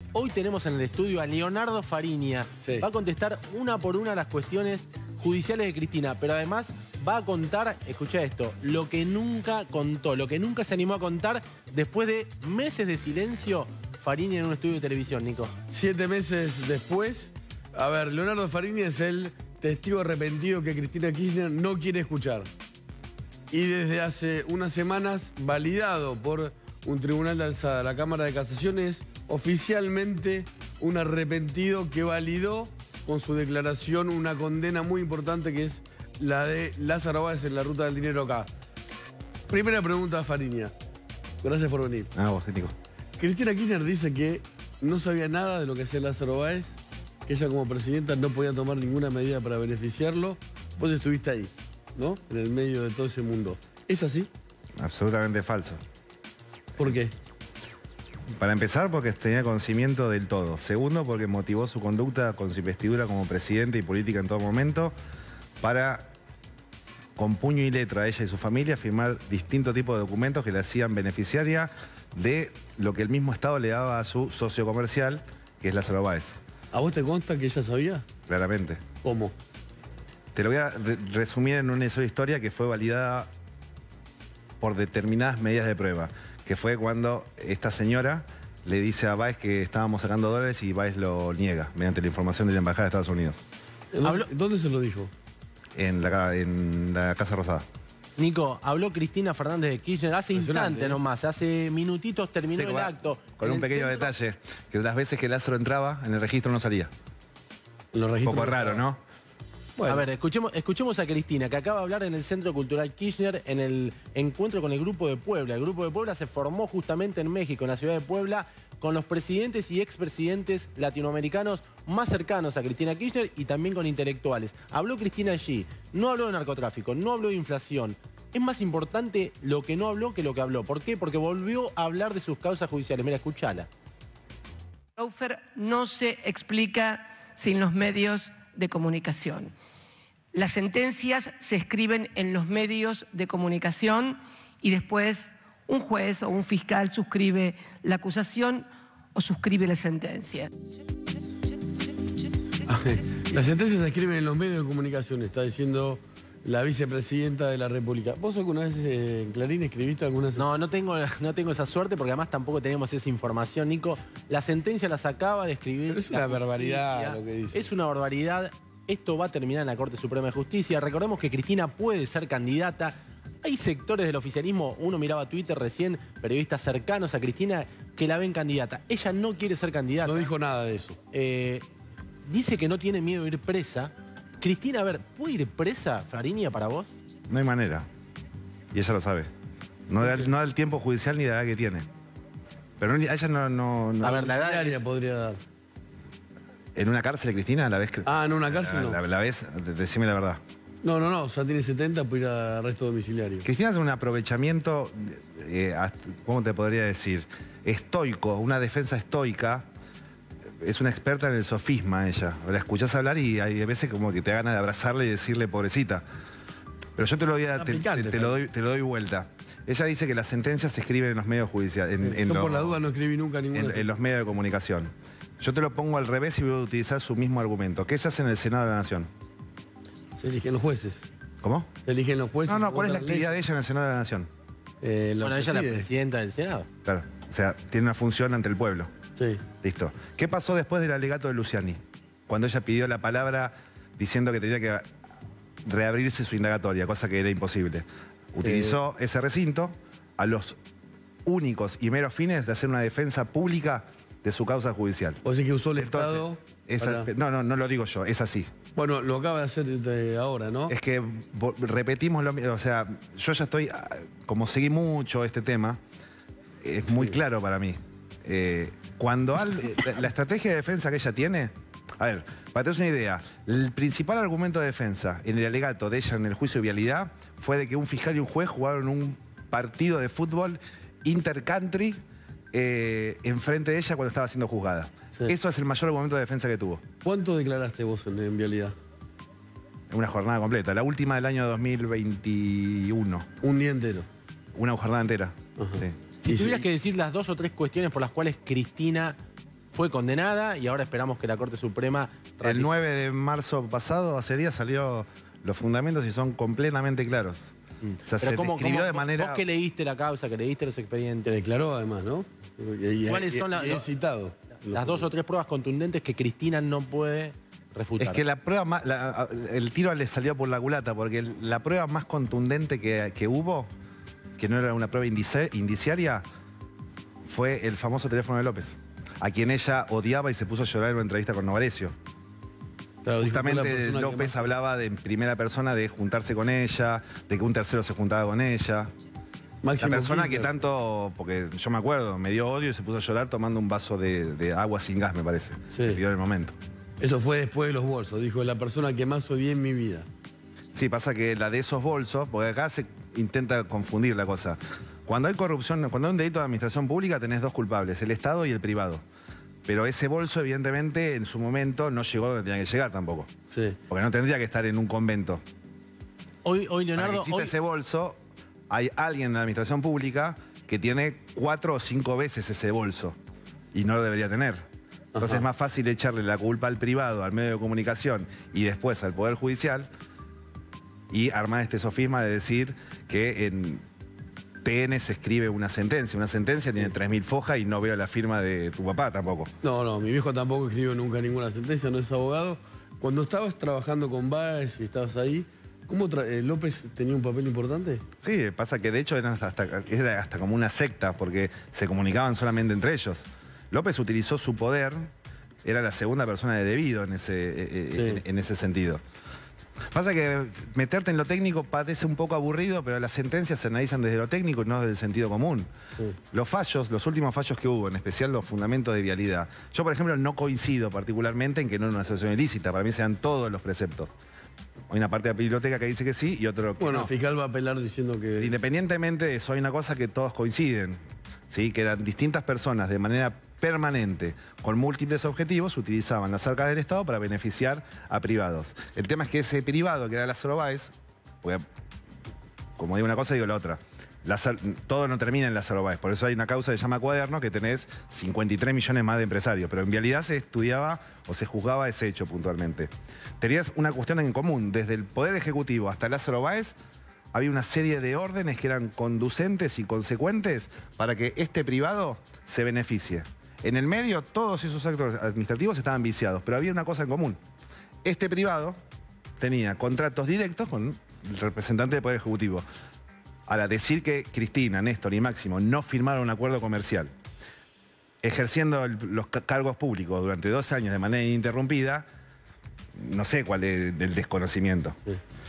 Hoy tenemos en el estudio a Leonardo Fariña. Sí. Va a contestar una por una las cuestiones judiciales de Cristina, pero además va a contar, escucha esto, lo que nunca contó, lo que nunca se animó a contar después de meses de silencio. Fariña en un estudio de televisión, Nico. 7 meses después, a ver, Leonardo Fariña es el testigo arrepentido que Cristina Kirchner no quiere escuchar. Y desde hace unas semanas, validado por un tribunal de alzada, la Cámara de Casación, es oficialmente un arrepentido que validó con su declaración una condena muy importante que es la de Lázaro Báez en la ruta del dinero acá. Primera pregunta a Fariña. Gracias por venir. Vos, Nico. Cristina Kirchner dice que no sabía nada de lo que hacía Lázaro Báez, que ella como presidenta no podía tomar ninguna medida para beneficiarlo. Vos estuviste ahí, ¿no? En el medio de todo ese mundo. ¿Es así? Absolutamente falso. ¿Por qué? Para empezar, porque tenía conocimiento del todo. Segundo, porque motivó su conducta con su investidura como presidente y política en todo momento para, con puño y letra, ella y su familia, firmar distintos tipos de documentos que le hacían beneficiaria de lo que el mismo Estado le daba a su socio comercial, que es Lázaro Báez. ¿A vos te consta que ella sabía? Claramente. ¿Cómo? Te lo voy a resumir en una sola historia que fue validada por determinadas medidas de prueba, que fue cuando esta señora le dice a Báez que estábamos sacando dólares y Báez lo niega, mediante la información de la Embajada de Estados Unidos. ¿Dónde se lo dijo? En la Casa Rosada. Nico, habló Cristina Fernández de Kirchner hace instantes nomás, hace minutitos terminó Sí, el acto. Con un pequeño detalle, que las veces que Lázaro entraba, en el registro no salía. Un poco raro, ¿no? Bueno. A ver, escuchemos a Cristina, que acaba de hablar en el Centro Cultural Kirchner en el encuentro con el Grupo de Puebla. El Grupo de Puebla se formó justamente en México, en la ciudad de Puebla, con los presidentes y expresidentes latinoamericanos más cercanos a Cristina Kirchner y también con intelectuales. Habló Cristina allí, no habló de narcotráfico, no habló de inflación. Es más importante lo que no habló que lo que habló. ¿Por qué? Porque volvió a hablar de sus causas judiciales. Mira, escuchala. Lawfare no se explica sin los medios de comunicación. Las sentencias se escriben en los medios de comunicación y después un juez o un fiscal suscribe la acusación o suscribe la sentencia. Las sentencias se escriben en los medios de comunicación, está diciendo la vicepresidenta de la República. ¿Vos alguna vez en Clarín escribiste alguna sentencia? No tengo esa suerte porque además tampoco tenemos esa información, Nico. La sentencia las acaba de escribir. Pero es una barbaridad lo que dice. Es una barbaridad. Esto va a terminar en la Corte Suprema de Justicia. Recordemos que Cristina puede ser candidata. Hay sectores del oficialismo, uno miraba Twitter recién, periodistas cercanos a Cristina, que la ven candidata. Ella no quiere ser candidata. No dijo nada de eso. Dice que no tiene miedo de ir presa. Cristina, a ver, ¿puede ir presa, Fariña, para vos? No hay manera. Y ella lo sabe. No da el tiempo judicial ni la edad que tiene. Pero a ella no... A ver, la edad Área podría dar. ¿En una cárcel, Cristina? ¿La ves? Ah, en una cárcel no. ¿La ves? Decime la verdad. No, o sea, tiene 70, puede ir a arresto domiciliario. Cristina hace un aprovechamiento, ¿cómo te podría decir? Estoico, una defensa estoica. Es una experta en el sofisma ella. La escuchás hablar y hay veces como que te da ganas de abrazarle y decirle pobrecita. Pero yo te lo doy vuelta. Ella dice que las sentencias se escriben en los medios judiciales. Yo por la duda no escribí nunca ninguna. En los medios de comunicación. Yo te lo pongo al revés y voy a utilizar su mismo argumento. ¿Qué se hace en el Senado de la Nación? Se eligen los jueces. ¿Cómo? Se eligen los jueces. No, ¿cuál es la actividad de ella en el Senado de la Nación? Bueno, ella es la presidenta del Senado. Claro, o sea, tiene una función ante el pueblo. Sí. Listo. ¿Qué pasó después del alegato de Luciani? Cuando ella pidió la palabra diciendo que tenía que reabrirse su indagatoria, cosa que era imposible. Utilizó ese recinto a los únicos y meros fines de hacer una defensa pública de su causa judicial. O sea que usó el Entonces, Estado... No lo digo yo, es así. Bueno, lo acaba de hacer ahora, ¿no? Es que repetimos lo mismo, o sea, yo ya estoy, como seguí mucho este tema, es muy claro para mí. La estrategia de defensa que ella tiene, a ver, para tener una idea, el principal argumento de defensa en el alegato de ella en el juicio de vialidad fue de que un fiscal y un juez jugaron un partido de fútbol intercountry enfrente de ella cuando estaba siendo juzgada. Sí. Eso es el mayor argumento de defensa que tuvo. ¿Cuánto declaraste vos en vialidad? Una jornada completa, la última del año 2021. Un día entero. Una jornada entera. Sí. Si tuvieras que decir las 2 o 3 cuestiones por las cuales Cristina fue condenada y ahora esperamos que la Corte Suprema... El 9 de marzo pasado, hace días, salió los fundamentos y son completamente claros. O sea, Pero se describió de manera... Vos que leíste la causa, que leíste los Que expedientes, declaró además, ¿no? ¿cuáles son he citado las 2 o 3 pruebas contundentes que Cristina no puede refutar? Es que la prueba más, el tiro le salió por la culata, porque la prueba más contundente que hubo, que no era una prueba indiciaria, fue el famoso teléfono de López, a quien ella odiaba y se puso a llorar en una entrevista con Novarecio. Claro, justamente López hablaba de en primera persona de juntarse con ella, de que un tercero se juntaba con ella. Máximo la persona Kirchner. que tanto, porque yo me acuerdo, me dio odio y se puso a llorar tomando un vaso de agua sin gas, me parece. Sí. Que pidió en el momento. Eso fue después de los bolsos, dijo, la persona que más odié en mi vida. Sí, pasa que la de esos bolsos, porque acá se intenta confundir la cosa. Cuando hay corrupción, cuando hay un delito de administración pública, tenés 2 culpables, el Estado y el privado. Pero ese bolso, evidentemente, en su momento no llegó donde tenía que llegar tampoco. Sí. Porque no tendría que estar en un convento. Hoy Para que Leonardo... exista ese bolso, hay alguien en la administración pública que tiene 4 o 5 veces ese bolso. Y no lo debería tener. Entonces es más fácil echarle la culpa al privado, al medio de comunicación y después al Poder Judicial y armar este sofisma de decir que en TN se escribe una sentencia. Una sentencia tiene 3.000 fojas y no veo la firma de tu papá tampoco. No, mi viejo tampoco escribió nunca ninguna sentencia, no es abogado. Cuando estabas trabajando con Báez y estabas ahí, ¿cómo López tenía un papel importante? Sí, pasa que de hecho era hasta como una secta porque se comunicaban solamente entre ellos. López utilizó su poder, era la segunda persona de debido en ese sentido. Pasa que meterte en lo técnico parece un poco aburrido, pero las sentencias se analizan desde lo técnico y no desde el sentido común. Sí. Los fallos, los últimos fallos que hubo, en especial los fundamentos de vialidad. Yo, por ejemplo, no coincido particularmente en que no era una asociación ilícita. Para mí se dan todos los preceptos. Hay una parte de la biblioteca que dice que sí y otro que no. Bueno, el fiscal va a apelar diciendo que... Independientemente de eso, hay una cosa que todos coinciden. ¿Sí? Que eran distintas personas de manera permanente, con múltiples objetivos, utilizaban las arcas del Estado para beneficiar a privados. El tema es que ese privado, que era Lázaro Báez, como digo una cosa, digo la otra. Todo no termina en Lázaro Báez, por eso hay una causa que se llama Cuaderno, que tenés 53 millones más de empresarios, pero en realidad se estudiaba o se juzgaba ese hecho puntualmente. Tenías una cuestión en común, desde el Poder Ejecutivo hasta Lázaro Báez, había una serie de órdenes que eran conducentes y consecuentes para que este privado se beneficie. En el medio, todos esos actos administrativos estaban viciados, pero había una cosa en común. Este privado tenía contratos directos con el representante del Poder Ejecutivo. Ahora, decir que Cristina, Néstor y Máximo no firmaron un acuerdo comercial, ejerciendo los cargos públicos durante 2 años de manera ininterrumpida, no sé cuál es el desconocimiento. Sí.